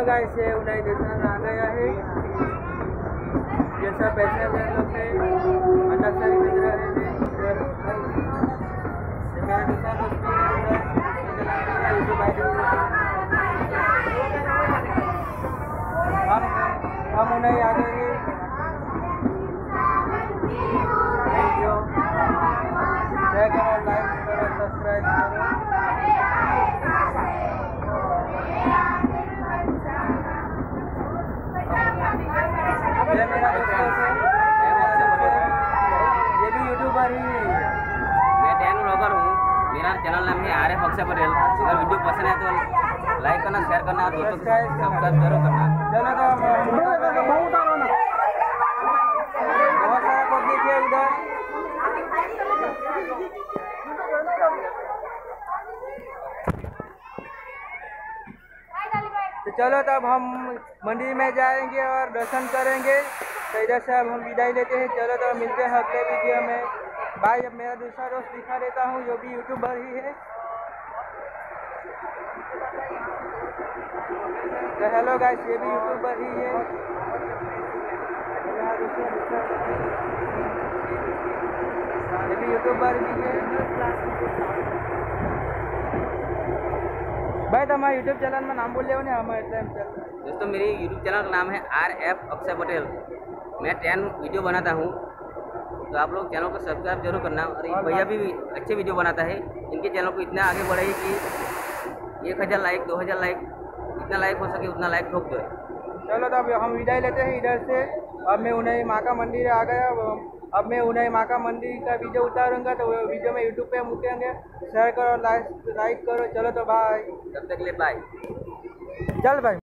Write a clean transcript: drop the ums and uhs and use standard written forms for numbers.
Guys, ये उन्हें station आ गया है। जैसा पैसेंजर लोग थे अंदर से खरीद रहे हैं। मेरा दूसरा दोस्त भी हम उन्हें आ गए हैं। शेयर करो, लाइक करो, सब्सक्राइब करो। ये मेरा दोस्त है, ये भी यूट्यूबर ही है। मैं डैन ब्लॉगर हूँ। मेरा चैनल नाम है RF अक्षय पटेल। अगर वीडियो पसंद है तो लाइक करना, शेयर करना और दोस्तों को सब्सक्राइब जरूर करना। चलो तो बहुत सारा पब्लिक है उधर। तो चलो तब हम मंदिर में जाएंगे और दर्शन करेंगे। तो इधर से अब हम विदाई लेते हैं। चलो तो मिलते हैं अगले वीडियो में। बाय। अब मेरा दूसरा दोस्त दिखा देता हूँ, जो भी यूट्यूबर ही है। तो हेलो गाइस, ये भी यूट्यूबर ही है। ये भी यूट्यूबर भी है भाई। तो हमारे यूट्यूब चैनल में नाम बोल रहे हो हमारे टाइम चल। दोस्तों, मेरी यूट्यूब चैनल का नाम है RF अक्षय पटेल। मैं 10 वीडियो बनाता हूँ, तो आप लोग चैनल को सब्सक्राइब जरूर करना। और ये भैया भी अच्छे वीडियो बनाता है। इनके चैनल को इतना आगे बढ़ाइए कि 1000 लाइक, 2000 लाइक, जितना लाइक हो सके उतना लाइक ठोक दो। चलो तो अब हम विदाई लेते हैं इधर से। अब मैं उन्हें माँ का मंदिर आ गया। अब मैं उन्हें माँ का मंदिर का वीडियो उतारूंगा, तो वो वीडियो में यूट्यूब पे मुकेंगे। शेयर करो, लाइक करो। चलो तो बाय। तब तक के लिए बाय। चल भाई।